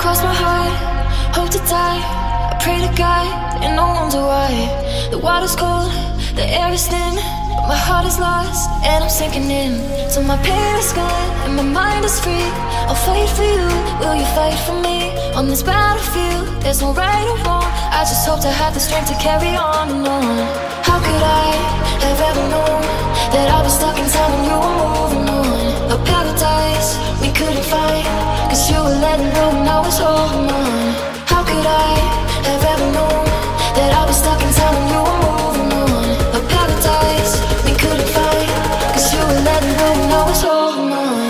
cross my heart, hope to die. I pray to God and no wonder why. The water's cold, the air is thin, but my heart is lost and I'm sinking in. So my pain is gone and my mind is free. I'll fight for you, will you fight for me? On this battlefield, there's no right or wrong. I just hope to have the strength to carry on and on. How could I have ever known that I was stuck in time and you were moving on? A paradise we couldn't find, cause you were letting go and I was holding on. How could I have ever known that I was stuck in time and you were moving on? A paradise we couldn't find, cause you were letting go and I was holding on.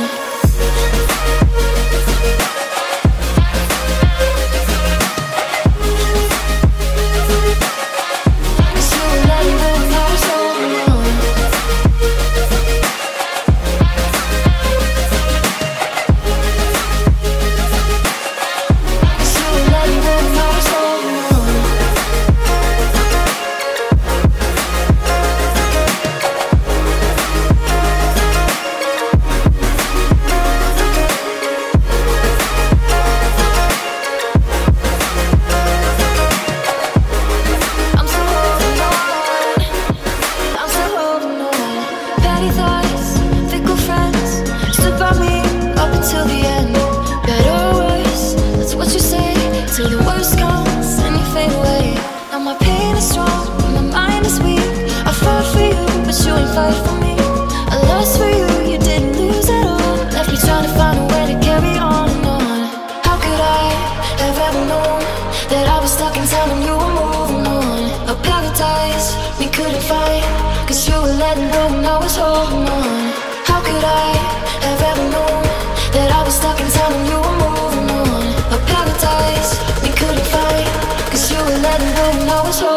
Till the worst comes and you fade away. Now my pain is strong and my mind is weak. I fought for you, but you ain't fight for me. I lost for you, you didn't lose at all. Left me trying to find a way to carry on and on. How could I have ever known that I was stuck in time and you were moving on? A paradise we couldn't find, cause you were letting go and I was holding on. How could I have ever known that I was stuck in time and you were moving on? A paradise we couldn't find, cause you were letting go and I was